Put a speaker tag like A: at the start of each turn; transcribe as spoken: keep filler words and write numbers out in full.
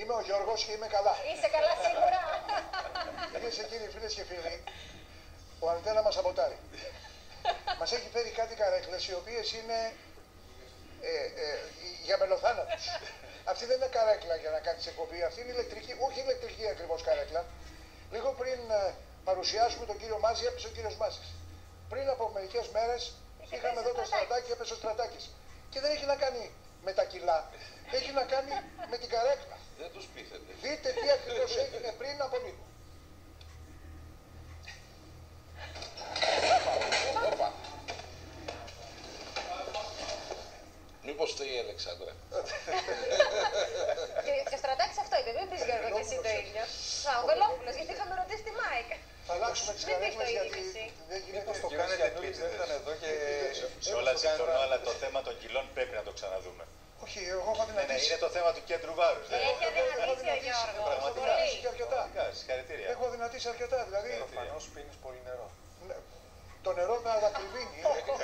A: Είμαι ο Γιώργος και είμαι καλά.
B: Είσαι καλά σίγουρα.
A: Κυρίες και κύριοι, φίλες και φίλοι, ο Αντένα μας σαμποτάρει. Μας έχει φέρει κάτι καρέκλες οι οποίες είναι ε, ε, για μελοθάνατους. Αυτή δεν είναι καρέκλα για να κάνεις εκπομπή, αυτή είναι ηλεκτρική, όχι ηλεκτρική ακριβώς καρέκλα. Λίγο πριν ε, παρουσιάσουμε τον κύριο Μάζη, έπεσε ο κύριος Μάζης. Πριν από μερικές μέρες είχαμε εδώ το Στρατάκι, έπεσε ο Στρατάκης. Και δεν έχει να κάνει με τα κιλά, έχει να κάνει με την καρέκλα.
C: Δεν τους πείθετε.
A: Δείτε τι ακριβώς έγινε πριν από λίγο.
C: Όπα. Μήπως φταίει η Αλεξάνδρα.
B: Και ο Στρατάκης αυτό είπε, μην πεις Γιώργο και εσύ το ίδιο. Α, ο Βελόπουλος, γιατί είχαμε ρωτήσει τη Μάικα.
A: Θα αλλάξουμε τις
B: Δεν έχει το
A: καρέκλες γιατί
B: είδηση.
A: δεν γίνεται.
D: Μήπως το Κωνσταντινίδης δεν ήταν εδώ και...
E: Σε όλα συμφωνώ, αλλά το θέμα των κιλών πρέπει να το ξαναδούμε.
A: Όχι, εγώ έχω
E: Ναι, ναι,
A: δυνατήσει.
E: είναι το θέμα του κέντρου βάρους. δεν είναι.
B: Έχει αδυνατήσει ο Γιώργος.
A: Έχω
B: Πολύ.
A: δυνατήσει και αρκετά.
E: Πραγματικά, συγχαρητήρια.
A: Έχω δυνατήσει αρκετά, δηλαδή
D: Προφανώς πίνεις πολύ νερό.
A: ναι, το νερό θα δακρυβίνει.